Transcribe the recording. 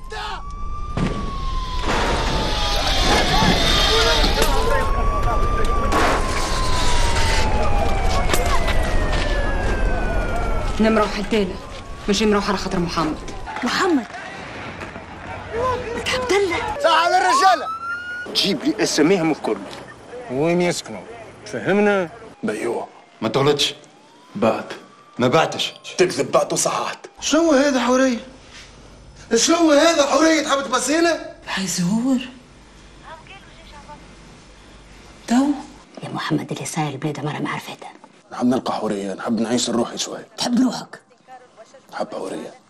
نمروح التالي مش نروح على خاطر محمد انت عبد الله صح على الرجاله. جيب لي اساميهم الكل وين يسكنوا تفهمنا. بيوه ما تغلطش. بعت ما بعتش. تكذب بعت وصححت. شنو هذا حوريه؟ شنو هذا حوريه تحب تبصينا؟ حيزور تو يا محمد اللي صاير البلاد مرة ما عرفتها. نحب نلقى حوريه، نحب نعيش لروحي شوي. تحب روحك؟ نحب حوريه.